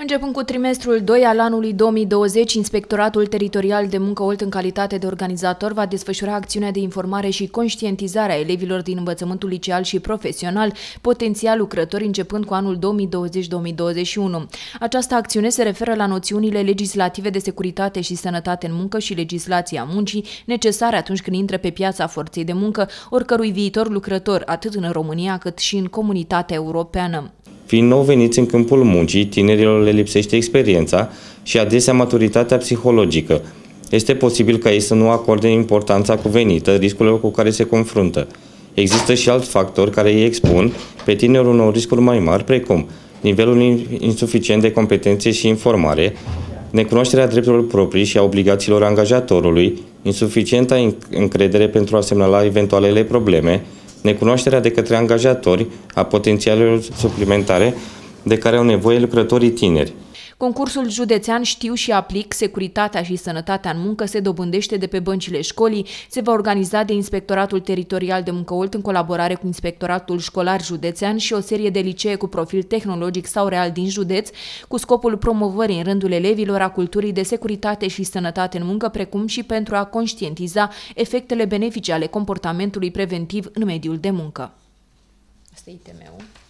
Începând cu trimestrul 2 al anului 2020, Inspectoratul Teritorial de Muncă Olt, în calitate de organizator, va desfășura acțiunea de informare și conștientizare a elevilor din învățământul liceal și profesional, potențial lucrători, începând cu anul 2020-2021. Această acțiune se referă la noțiunile legislative de securitate și sănătate în muncă și legislația muncii, necesare atunci când intră pe piața forței de muncă oricărui viitor lucrător, atât în România cât și în comunitatea europeană. Fiind nou veniți în câmpul muncii, tinerilor le lipsește experiența și adesea maturitatea psihologică. Este posibil ca ei să nu acorde importanța cuvenită riscurilor cu care se confruntă. Există și alți factori care îi expun pe tineri unor riscuri mai mari, precum nivelul insuficient de competențe și informare, necunoașterea drepturilor proprii și a obligațiilor angajatorului, insuficienta încredere pentru a semnala eventualele probleme, necunoașterea de către angajatori a potențialelor suplimentare de care au nevoie lucrătorii tineri. Concursul județean Știu și aplic, securitatea și sănătatea în muncă se dobândește de pe băncile școlii. Se va organiza de Inspectoratul Teritorial de Muncă Olt în colaborare cu Inspectoratul Școlar Județean și o serie de licee cu profil tehnologic sau real din județ, cu scopul promovării în rândul elevilor a culturii de securitate și sănătate în muncă, precum și pentru a conștientiza efectele benefice ale comportamentului preventiv în mediul de muncă. Asta e ITM-ul.